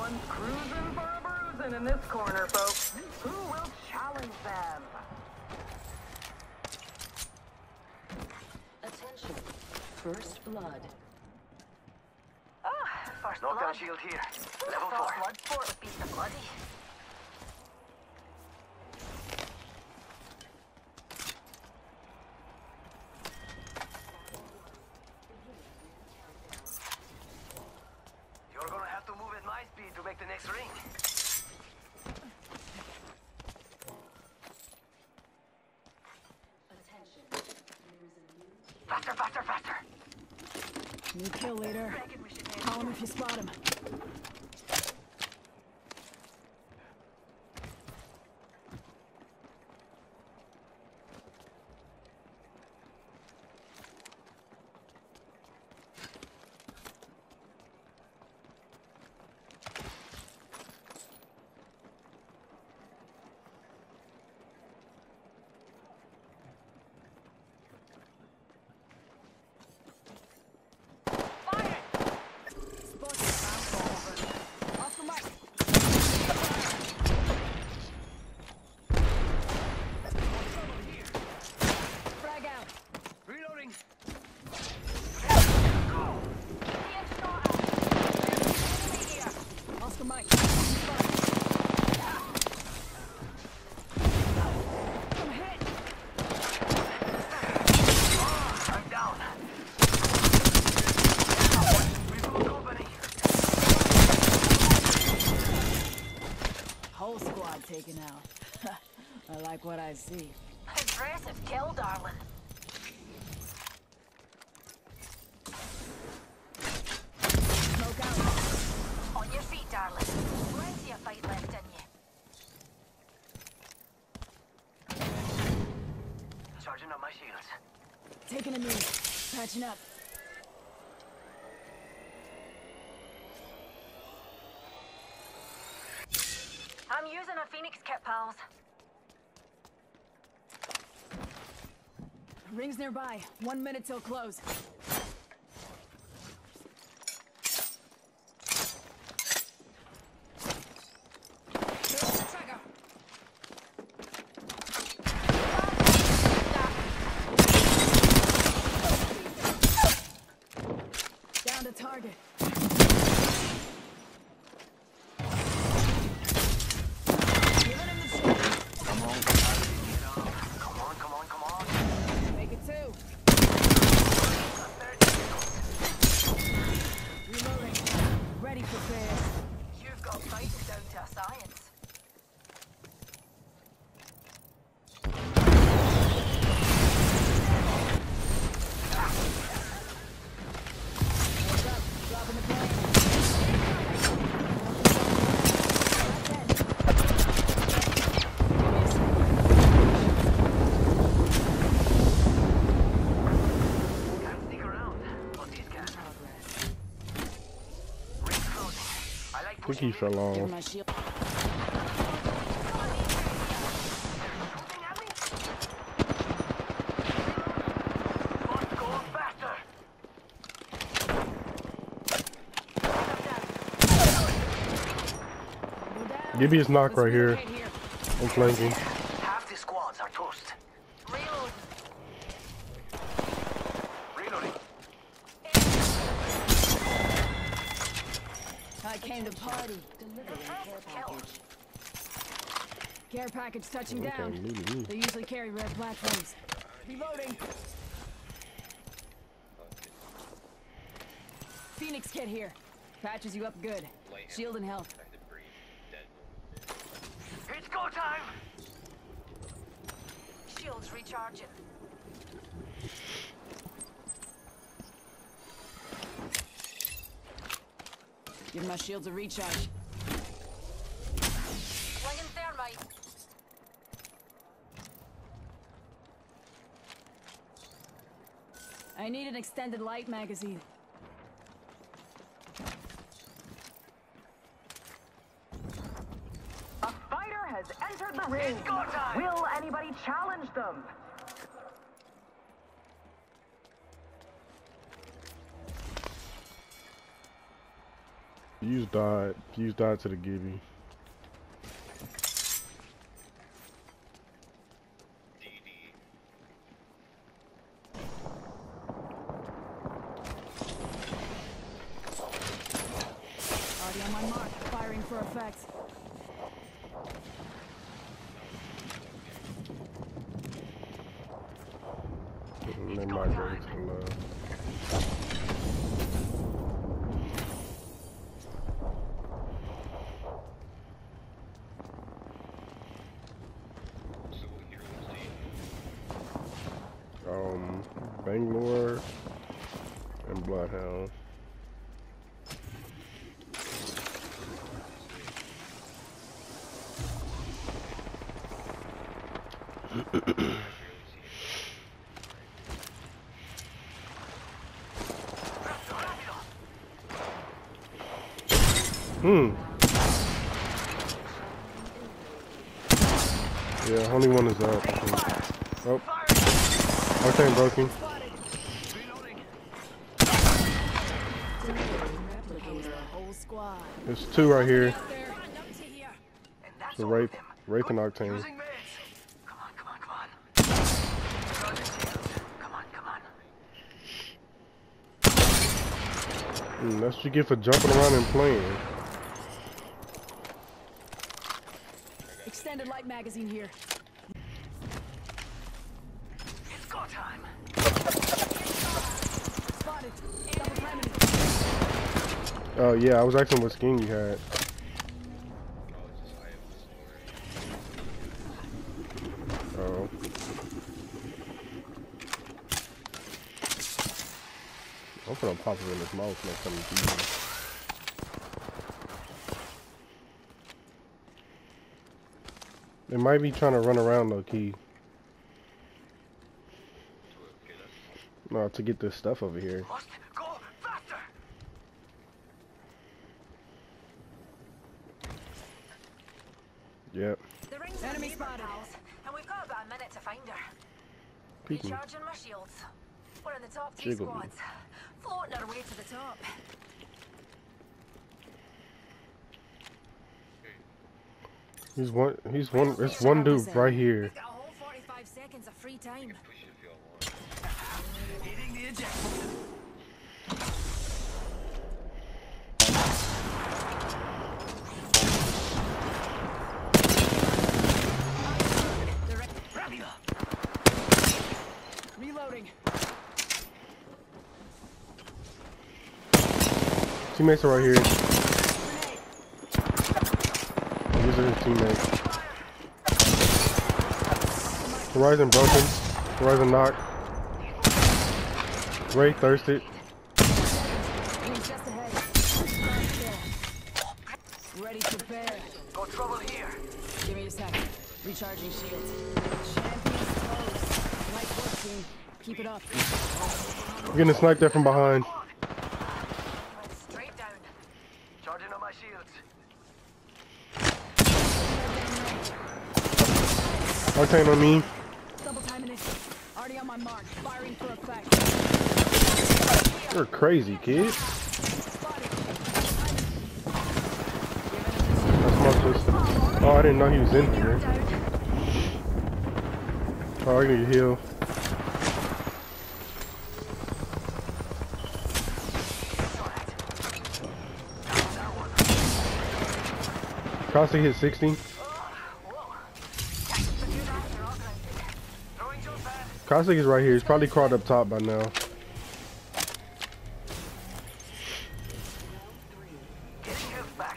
One's cruising for a bruising in this corner, folks. Who will challenge them? Attention. First blood. Ah, first Knockdown blood. shield here. Who Level thought 4. blood sport would beat the bloody? You're gonna have to move at my speed to make the next ring. Attention. Faster, faster, faster. New kill leader. Call him if you spot him. Reloading. Oscar Mike. I'm hit. I'm down. Removal company. Whole squad taken out. I like what I see. Impressive kill, darling. Smoke out. On your feet, darling. Plenty of fight left in you. Charging up my shields. Taking a knee. Patching up. I'm using a Phoenix kit, pals. Rings nearby. 1 minute till close. Down to target. Giving him the shot. Come on. Come on, come on, come on. Make it two. 30 seconds. Reloading. Ready for bears. You've got fighting down to a science. What's up? Dropping the plane. Can't sneak around. What these guys? Ring closing. I like I think pushing he fell Give off. my shield. Shooting at me. Must go faster. Go down. Gibby is knocked Let's right here. relocate I'm flanking. Half the squads are toast. Reload. Reloading. I came to party. Delivering care package. Care package touching Okay, down. me. They usually carry red platforms. Reloading. Phoenix kit here. Patches you up good. Shield and health. It's go time. Shields recharging. Give my shields a recharge. Slinging thermite. I need an extended light magazine. A fighter has entered the ring. It's go time. Will anybody challenge them? Fuse died. Fuse died to the Gibby. Already on my mark. Firing for effect. They migrated to the left. Bangalore and Bloodhound. Yeah, only one is up. Oh, Octane broken. Whole squad. There's two right here. Out there. And that's The all Wraith, of them. Wraith and Good. Octane. Using meds. Come on, come on, come on. Charging shields. Come on, come on. That's what you get for jumping around and playing. Extended light magazine here. It's go time. Spotted. Double timing it. Oh yeah, I was asking what skin you had. Oh. I'm gonna pop it in his mouth next time you see him. They might be trying to run around low key. No, to get this stuff over here. Must go faster. Yep. The ring's Enemy enemy spotted. pals, and we've got about a minute to find her. Peeking. Recharging my shields. We're in the top two Jiggle me. squads, floating our way to the top. It's one dude right here. We've got a whole 45 seconds of free time. Hitting the eject button. Rápido. Reloading. Teammates are right here. Grenade. These are his teammates. Horizon broken. Horizon knocked. Ray thirsted. Wings just ahead. Ready to bear. Got trouble here. Give me a second. Recharging shields. Champions toast. Nice work, team. Keep it up. We're getting sniped there from behind. Went straight down. Charging on my shields. Octane on me. Double timing it. Already on my mark. Firing for effect. You're crazy, kid. Spotted. That's my sister. Oh, I didn't know he was in here. Oh, I need to heal. Caustic hit 60. Throwing jump pad. Caustic is right here. He's probably crawled up top by now. Getting health back.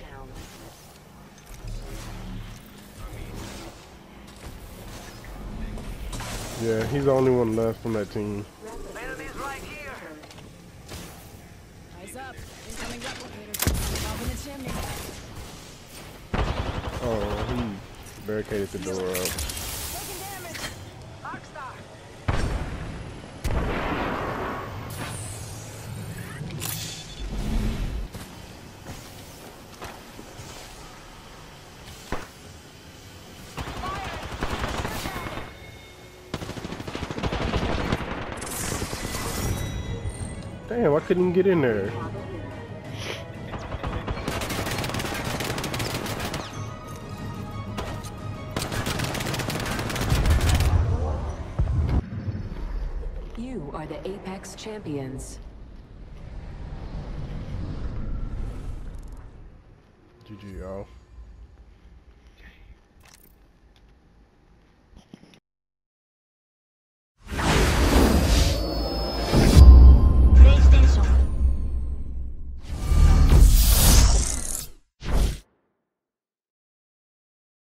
Yeah, he's the only one left from that team. Enemies right here. Eyes up. Incoming replicators. Up in the chimney. Oh, he barricaded the door up. Taking damage. Arcstar. Damn, I couldn't get in there. You are the Apex Champions. GG, y'all.